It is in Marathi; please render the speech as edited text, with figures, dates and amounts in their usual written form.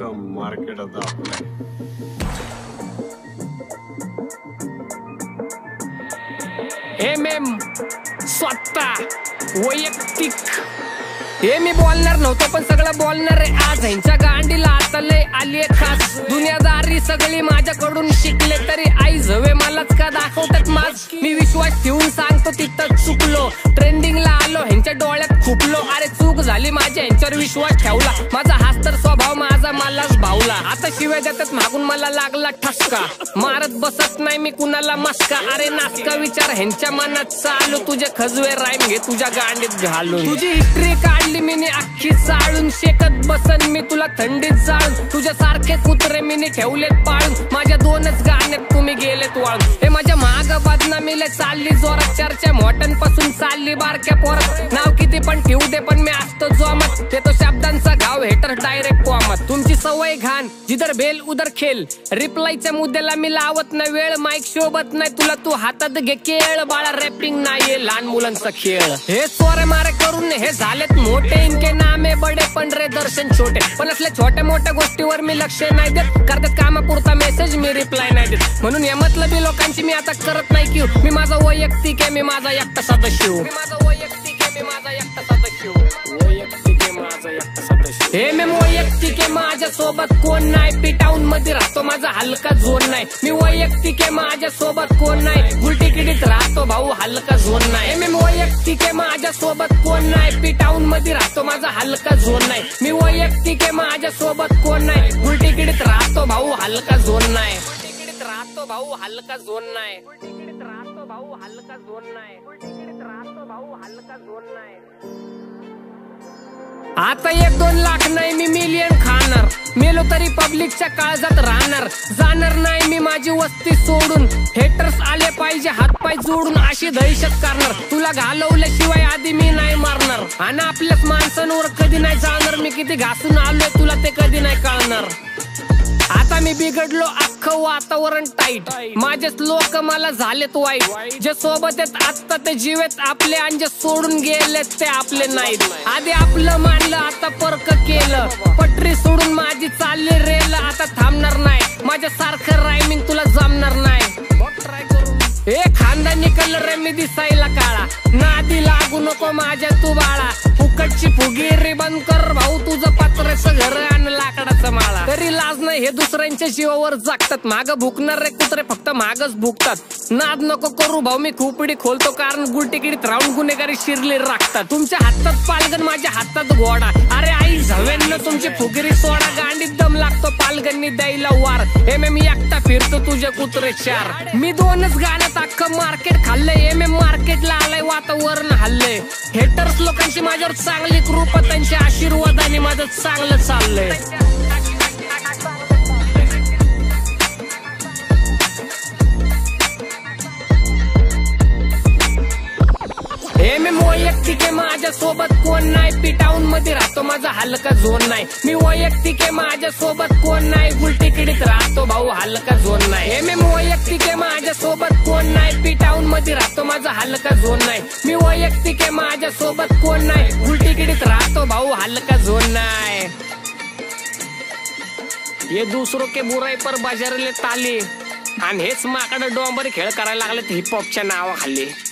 मार्केट आता स्वतः वैयक्तिक हे मी बोलणार नव्हतो पण सगळं बोलणार आहे आज ह्यांच्या गांडीला आता लय आलीये खास दुनियादारी सगळी माझ्याकडून शिकले तरी आई हवे मलाच का दाखवतात माझ मी विश्वास ठेवून सांगतो तिथं चुकलो ट्रेंडिंगला आलो ह्यांच्या डोळ्यात खुपलो अरे चूक झाली माझ्या ह्यांच्यावर विश्वास ठेवला माझा हाच तर स्वभाव माझा मलाच भावला आता शिवाय देतात मागून मला लागला ठसका मारत बसत नाही मी कुणाला मस्का अरे नासका विचार ह्यांच्या मनात चालू तुझे खजवे राईम घे तुझ्या गांडीत घालून तुझी हिस्ट्री काढली मी अख्खी चाळून शेकत बसन मी तुला थंडीत जाळून तुझ्या सारखे कुत्रे मी ठेवलेत पाळून माझ्या दोनच गाण्यात तुम्ही गेलेत वाळून हे माझ्या महाग बदनामीला चालली जोरात चर्चा मोठ्यांपासून चालली बारक्या पोरात नाव किती पण ठेवू दे पण मी असतो जोमत ते तो शब्दांचा घाव हेटर डायरेक्ट कोमत तुमची सवय घाण जिधर बेल उधर खेल रिप्लायच्या मुद्द्याला मी लावत नाही वेळ माईक शोभत नाही तुला तू हातात घे केळ बाळा रॅपिंग नाहीये लहान मुलांचा खेळ हे चोरे मारे करून हे झालेत मोठे इनके नामे बडे पण रे दर्शन छोटे पण असल्या छोट्या मोठ्या गोष्टीवर मी लक्ष नाही देत करतात कामापुरता मेसेज मी रिप्लाय नाही देत म्हणून या मतलबी लोकांची मी आता करत नाही की मी माझा वैयक्तिक आहे मी माझा एकटा सदस्य मी माझा वैयक्तिक आहे मी माझा एकटा सदस्य वैयक्तिक आहे माझा एकटा सदस्य हे मी वैयक्तिक आहे माझ्या सोबत कोण नाही पिटाऊन मध्ये राहतो माझा हलका झोन नाही मी वैयक्तिक आहे माझ्या सोबत कोण नाही गुलटिकीत राहतो भाऊ हलका झोन नाही मी वैयक्तिक आहे माझ्या सोबत कोण नाही पिटाऊन मध्ये राहतो माझा हलका झोन नाही मी वैयक्तिक आहे माझ्या सोबत कोण नाही गुलटिकीत राहतो भाऊ हलका झोन नाही गुलटिकीत राहतो भाऊ हलका झोन नाही गुलटिकीत राहतो भाऊ हलका झोन नाही गुलटिकीत राहतो भाऊ हलका झोन नाही आता 1-2 लाख नाही मी मिलियन खाणार मेलो तरी पब्लिकच्या काळजात राहणार जाणार नाही मी माझी वस्ती सोडून हेटर्स आले पाहिजे हातपाय जोडून अशी दहशत करणार तुला घालवल्याशिवाय आधी मी नाही मारणार आणि आपल्याच माणसांवर कधी नाही जाणार मी किती घासून आलोय तुला ते कधी नाही कळणार आता मी बिघडलो अख्खं वातावरण टाईट माझेच लोक मला झालेत वाईट जे सोबत आहेत आता ते जीवेत आपले आणि जे सोडून गेलेत ते आपले नाहीत आधी आपलं मानलं आता परक केलं पटरी सोडून माझी चालली रेल आता थांबणार नाही माझ्या सारखं रायमिंग तुला जमणार नाही ट्राय करून हे खानदानी कलर रे मी दिसायला काळा नादी लागू नको माझ्या तू बाळा फुकटची फुगीरी बंद कर भाऊ तुझं पत्र्याचं घर आणि लाकडाचं माळा तरी लाज नाही हे दुसऱ्यांच्या जीवावर जागतात माग भुकणार रे कुत्रे फक्त मागच भुकतात नाद नको करू भाऊ मी खुपडी खोलतो कारण गुलटिकीत राहून गुन्हेगारी शिरले राखतात तुमच्या हातात पालगण माझ्या हातात घोडा अरे आई झवेंना तुमची फुगीरी सोडा गांडीत दम लागतो पालगणनी द्यायला वार हे मी एकटा फिरतो तुझे कुत्रे चार मी 2च गाण्यात अख्खं मार्केट खाल्लंय मी मार्केटला आलंय वातावरण हल्लंय हेटर्स लोकांची माझ्यावर चांगली कृपा त्यांच्या आशीर्वादाने माझं चांगलं चाललंय हे मी वैयक्तिक आहे माझ्या सोबत कोण नाही पिटाऊन मध्ये राहतो माझा हलका झोन नाही मी वैयक्तिक आहे माझ्या सोबत कोण नाही गुलटिकीत राहतो भाऊ हलका झोन नाही हे मी वैयक्तिक आहे माझ्या सोबत कोण नाही पिटाऊन मध्ये राहतो माझा हलका झोन नाही मी वैयक्तिक आहे माझ्या सोबत कोण नाही गुलटिकीत राहतो भाऊ हलका झोन नाही ये दूसरों के बुराई पर बाजारले ताली आणि हेच माकडं डोंबरी खेळ करायला लागले हिप हॉपच्या नावाखाली